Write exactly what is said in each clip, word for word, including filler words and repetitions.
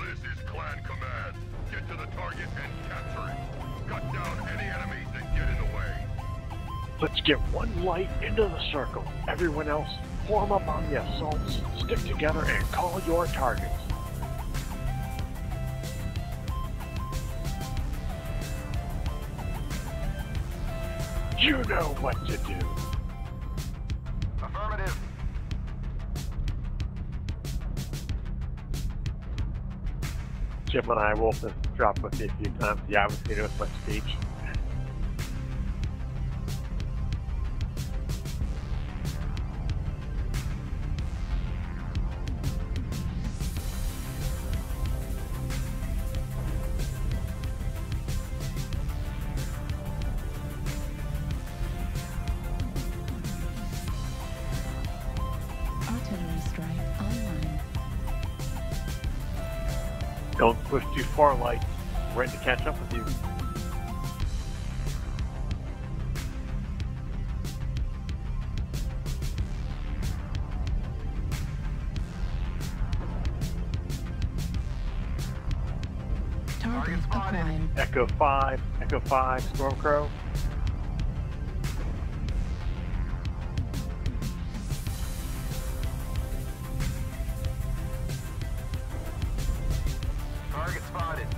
This is Clan Command. Get to the target and capture it. Cut down any enemies that get in the way. Let's get one light into the circle. Everyone else, form up on the assaults, stick together, and call your targets. You know what to do. Affirmative. Jim and I will have dropped with you a few times. You haven't seen it with much speech. Don't push too far, light. We're ready to catch up with you. Target acquired. Echo five, Echo five, Stormcrow. Target spotted.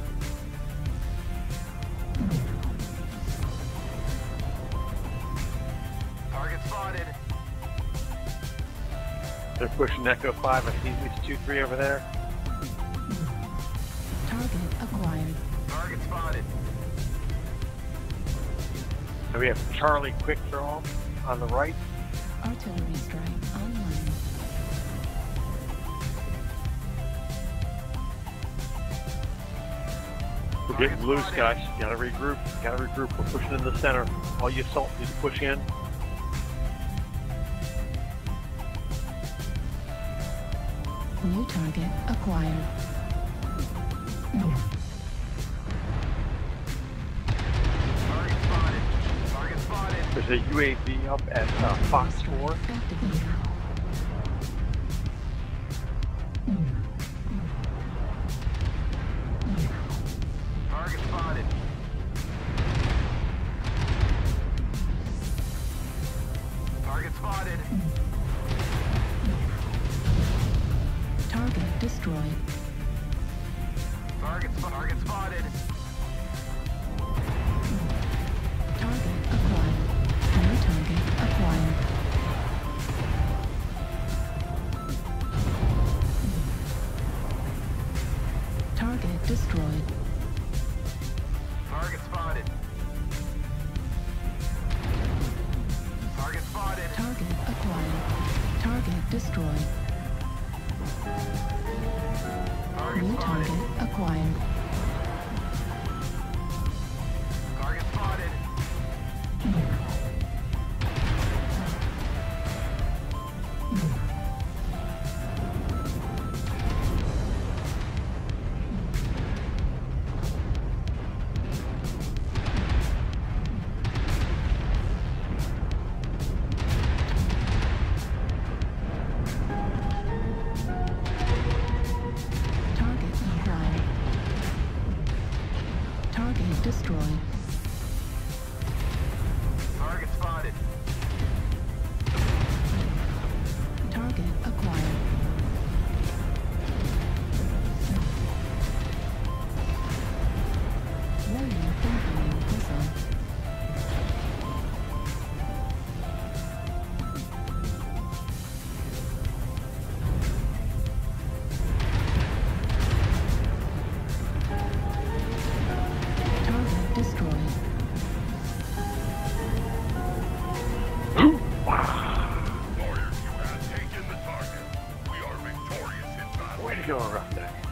Target spotted. They're pushing Echo five. I see at least two, three over there. Target acquired. Target spotted. And we have Charlie Quick Draw on the right. Artillery strike online. We're getting loose, guys. You gotta regroup. You gotta regroup. We're pushing in the center. All you assault need to push in. New target acquired. Target spotted. Target spotted. There's a U A V up at uh, Fox four. Activated. Target spotted. Target spotted. Target destroyed. Target, sp target spotted. Target acquired. New target acquired. Target destroyed. Target spotted. Target spotted. Target acquired. Target destroyed. Target New spotted. target acquired. Target spotted. Target acquired. Target destroyed. Target spotted. Target acquired. Warrior incoming missile. Target destroyed. Warriors, you have taken the target. We are victorious in battle. Way to go, Roughneck.